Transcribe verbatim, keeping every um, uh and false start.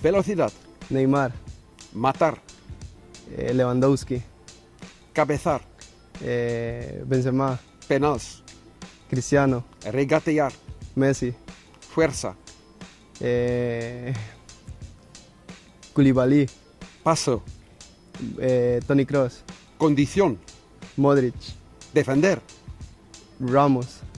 Velocidad. Neymar, Matar. eh, Lewandowski, Cabezar. eh, Benzema, Penals. Cristiano, Regatear. Messi, Fuerza. eh, Koulibaly, Paso. eh, Toni Kroos, Condición. Modric, Defender. Ramos,